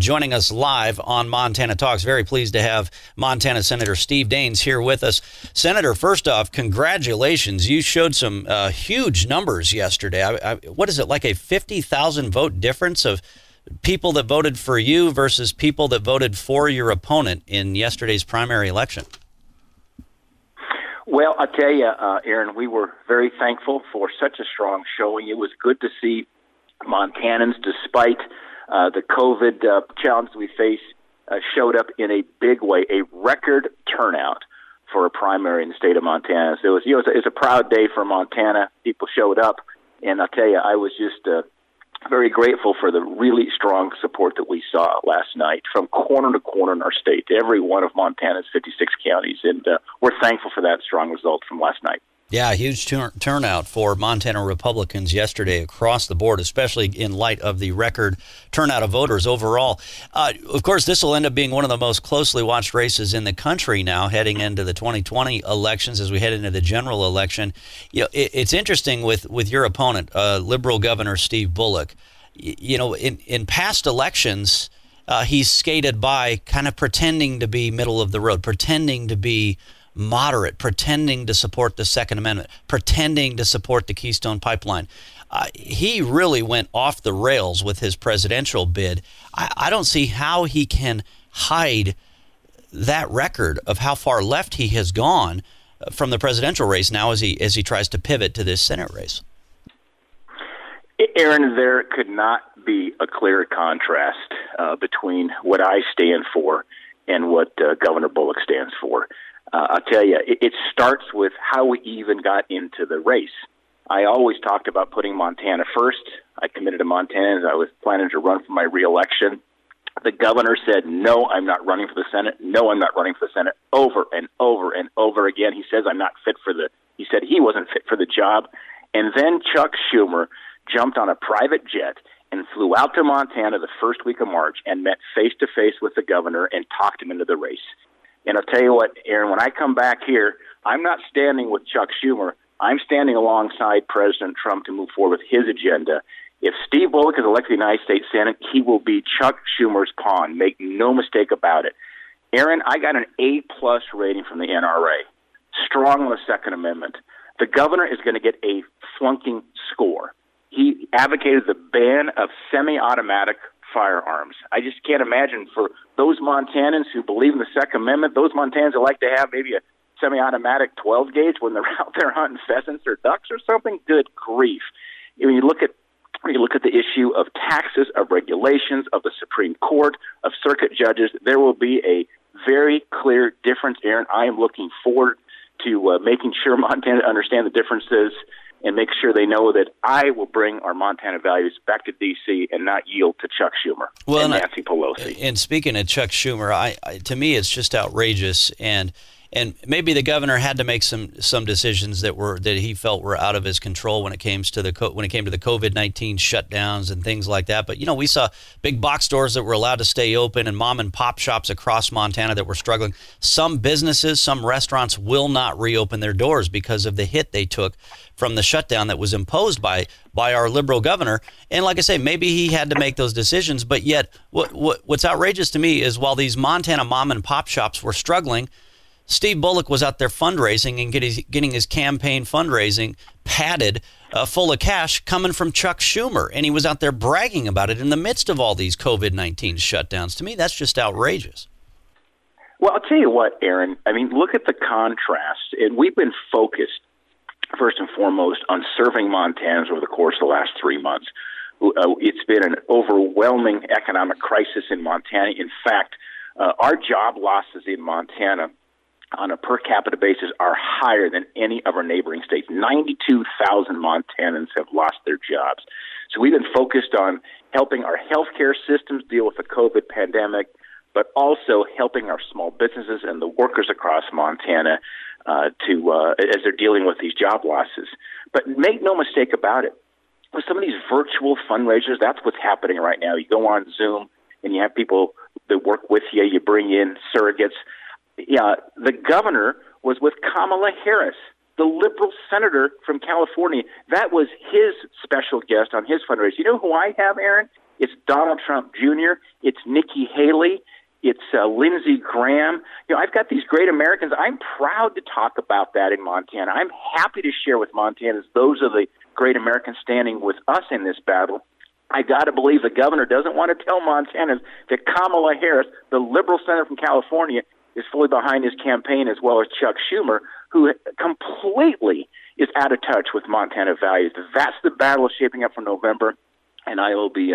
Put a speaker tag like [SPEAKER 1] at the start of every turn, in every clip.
[SPEAKER 1] joining us live on Montana Talks. Very pleased to have Montana Senator Steve Daines here with us. Senator, first off, congratulations. You showed some huge numbers yesterday. What is it, like a 50,000 vote difference of people that voted for you versus people that voted for your opponent in yesterday's primary election?
[SPEAKER 2] Well, I'll tell you, Aaron, we were very thankful for such a strong showing. It was good to see Montanans, despite the COVID challenge we face, showed up in a big way, a record turnout for a primary in the state of Montana. So it was, it's a proud day for Montana. People showed up, and I'll tell you, I was just very grateful for the really strong support that we saw last night from corner to corner in our state, every one of Montana's 56 counties, and we're thankful for that strong result from last night.
[SPEAKER 1] Yeah, huge turnout for Montana Republicans yesterday across the board, especially in light of the record turnout of voters overall. Of course, this will end up being one of the most closely watched races in the country now, heading into the 2020 elections as we head into the general election. You know, it's interesting with your opponent, Liberal Governor Steve Bullock. You know, in past elections, he's skated by kind of pretending to be middle of the road, pretending to be moderate, pretending to support the Second Amendment, pretending to support the Keystone Pipeline. He really went off the rails with his presidential bid. I don't see how he can hide that record of how far left he has gone from the presidential race now as he tries to pivot to this Senate race.
[SPEAKER 2] Aaron, there could not be a clearer contrast between what I stand for and what Governor Bullock stands for. I'll tell you, it starts with how we even got into the race. I always talked about putting Montana first. I committed to Montana as I was planning to run for my reelection. The governor said, no, I'm not running for the Senate. No, I'm not running for the Senate. Over and over and over again. He says I'm not fit for he said he wasn't fit for the job. And then Chuck Schumer jumped on a private jet and flew out to Montana the first week of March and met face-to-face with the governor and talked him into the race. And I'll tell you what, Aaron, when I come back here, I'm not standing with Chuck Schumer. I'm standing alongside President Trump to move forward with his agenda. If Steve Bullock is elected to the United States Senate, he will be Chuck Schumer's pawn. Make no mistake about it. Aaron, I got an A-plus rating from the NRA. Strong on the Second Amendment. The governor is going to get a flunking score. He advocated the ban of semi-automatic firearms. I just can't imagine for those Montanans who believe in the Second Amendment, those Montanans that like to have maybe a semi-automatic 12 gauge when they're out there hunting pheasants or ducks or something. Good grief! When you look at the issue of taxes, of regulations, of the Supreme Court, of circuit judges, there will be a very clear difference, Aaron. I am looking forward to making sure Montana understand the differences and make sure they know that I will bring our Montana values back to D.C. and not yield to Chuck Schumer and Nancy Pelosi.
[SPEAKER 1] And speaking of Chuck Schumer, to me, it's just outrageous. And maybe the governor had to make some decisions that he felt were out of his control when it came to the COVID-19 shutdowns and things like that. But you know, we saw big box stores that were allowed to stay open and mom and pop shops across Montana that were struggling. Some businesses, some restaurants will not reopen their doors because of the hit they took from the shutdown that was imposed by our liberal governor. And like I say, maybe he had to make those decisions. But yet, what's outrageous to me is while these Montana mom and pop shops were struggling, Steve Bullock was out there fundraising and getting his campaign fundraising padded full of cash coming from Chuck Schumer. And he was out there bragging about it in the midst of all these COVID-19 shutdowns. To me, that's just outrageous.
[SPEAKER 2] Well, I'll tell you what, Aaron. I mean, look at the contrast. And we've been focused, first and foremost, on serving Montanans over the course of the last 3 months. It's been an overwhelming economic crisis in Montana. In fact, our job losses in Montana on a per capita basis are higher than any of our neighboring states. 92,000 Montanans have lost their jobs. So we've been focused on helping our healthcare systems deal with the COVID pandemic, but also helping our small businesses and the workers across Montana as they're dealing with these job losses. But make no mistake about it, with some of these virtual fundraisers, that's what's happening right now. You go on Zoom and you have people that work with you. You bring in surrogates. Yeah, the governor was with Kamala Harris the liberal senator from California. That was his special guest on his fundraiser. You know who I have, Aaron? It's Donald Trump Jr., it's Nikki Haley, it's Lindsey Graham. You know, I've got these great Americans. I'm proud to talk about that in Montana. I'm happy to share with Montanans those are the great Americans standing with us in this battle. I got to believe the governor doesn't want to tell Montanans that Kamala Harris, the liberal senator from California, is fully behind his campaign, as well as Chuck Schumer, who completely is out of touch with Montana values. That's the battle shaping up for November, and I will be.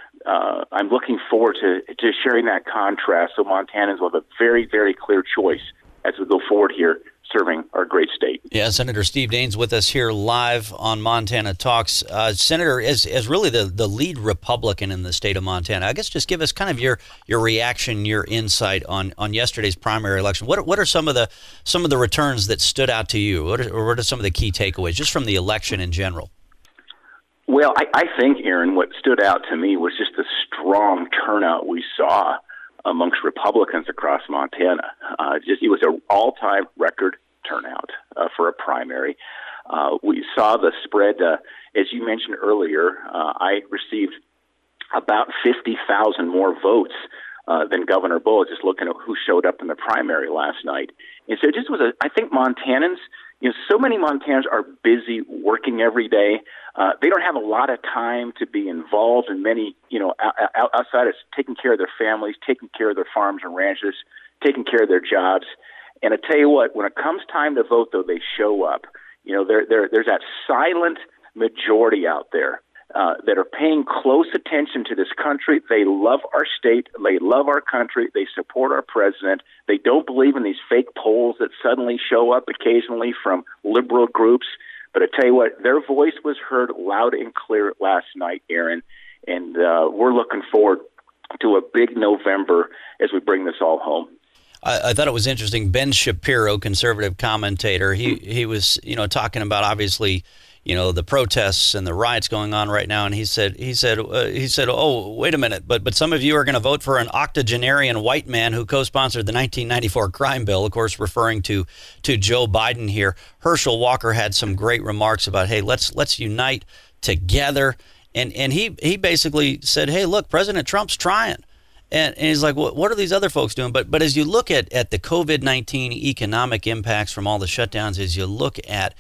[SPEAKER 2] I'm looking forward to sharing that contrast, so Montanans will have a very, very clear choice as we go forward here, serving our great state.
[SPEAKER 1] Yeah, Senator Steve Daines with us here live on Montana Talks. Senator, as really the lead Republican in the state of Montana, I guess just give us kind of your reaction, your insight on yesterday's primary election. What are some of the returns that stood out to you? What are some of the key takeaways just from the election in general?
[SPEAKER 2] Well, I think, Aaron, what stood out to me was just the strong turnout we saw amongst Republicans across Montana. It was an all-time record turnout for a primary. We saw the spread, as you mentioned earlier. I received about 50,000 more votes than Governor Bullock, just looking at who showed up in the primary last night. And so it just was I think Montanans, so many Montanans are busy working every day. They don't have a lot of time to be involved in many, outside of taking care of their families, taking care of their farms and ranches, taking care of their jobs. And I tell you what, when it comes time to vote, though, they show up. There's that silent majority out there that are paying close attention to this country. They love our state. They love our country. They support our president. They don't believe in these fake polls that suddenly show up occasionally from liberal groups. But I tell you what, their voice was heard loud and clear last night, Aaron, and we're looking forward to a big November as we bring this all home.
[SPEAKER 1] I thought it was interesting. Ben Shapiro, conservative commentator, he was talking about obviously the protests and the riots going on right now, and he said, oh, wait a minute, but some of you are going to vote for an octogenarian white man who co-sponsored the 1994 crime bill, of course, referring to Joe Biden here. Herschel Walker had some great remarks about, hey, let's unite together, and he basically said, hey, look, President Trump's trying. And he's like, what are these other folks doing? But as you look at the COVID-19 economic impacts from all the shutdowns, as you look at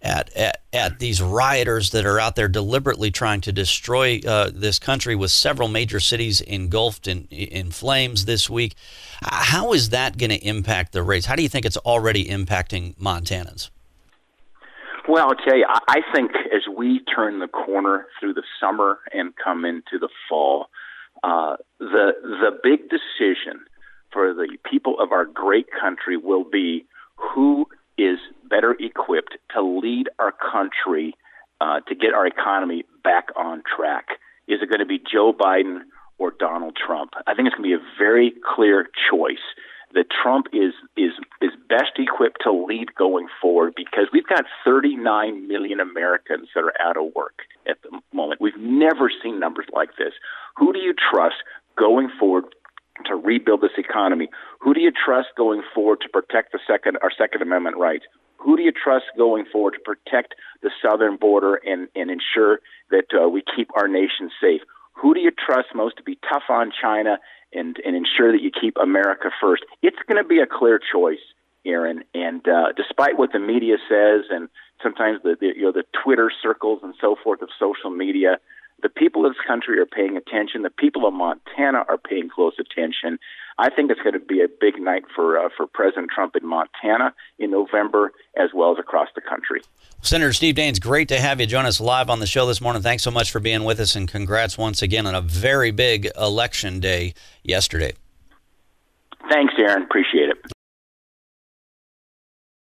[SPEAKER 1] these rioters that are out there deliberately trying to destroy this country, with several major cities engulfed in flames this week, how is that going to impact the race? How do you think it's already impacting Montanans?
[SPEAKER 2] Well, I'll tell you, I think as we turn the corner through the summer and come into the fall, the big decision for the people of our great country will be who is better equipped to lead our country to get our economy back on track. Is it going to be Joe Biden or Donald Trump? I think it's going to be a very clear choice that Trump is best equipped to lead going forward, because we've got 39 million Americans that are out of work at the moment. We've never seen numbers like this. Who do you trust going forward to rebuild this economy? Who do you trust going forward to protect our Second Amendment rights? Who do you trust going forward to protect the southern border and ensure that we keep our nation safe? Who do you trust most to be tough on China and ensure that you keep America first? It's going to be a clear choice, Aaron. And despite what the media says, and sometimes the Twitter circles and so forth of social media, the people of this country are paying attention. The people of Montana are paying close attention. I think it's going to be a big night for President Trump in Montana in November, as well as across the country.
[SPEAKER 1] Senator Steve Daines, great to have you join us live on the show this morning. Thanks so much for being with us, and congrats once again on a very big election day yesterday.
[SPEAKER 2] Thanks, Aaron. Appreciate it.